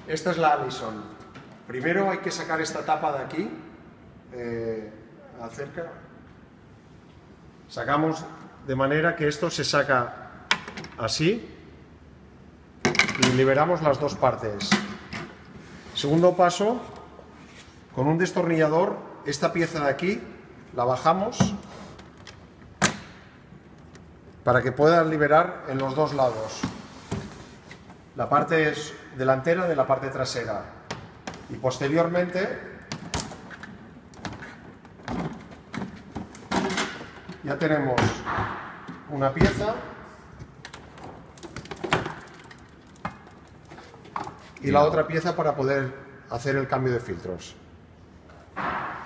Esta es la Allison. Primero hay que sacar esta tapa de aquí. Acerca. Sacamos de manera que esto se saca así y liberamos las dos partes. Segundo paso, con un destornillador, esta pieza de aquí la bajamos para que pueda liberar en los dos lados la parte delantera de la parte trasera. Y posteriormente ya tenemos una pieza y la otra pieza para poder hacer el cambio de filtros.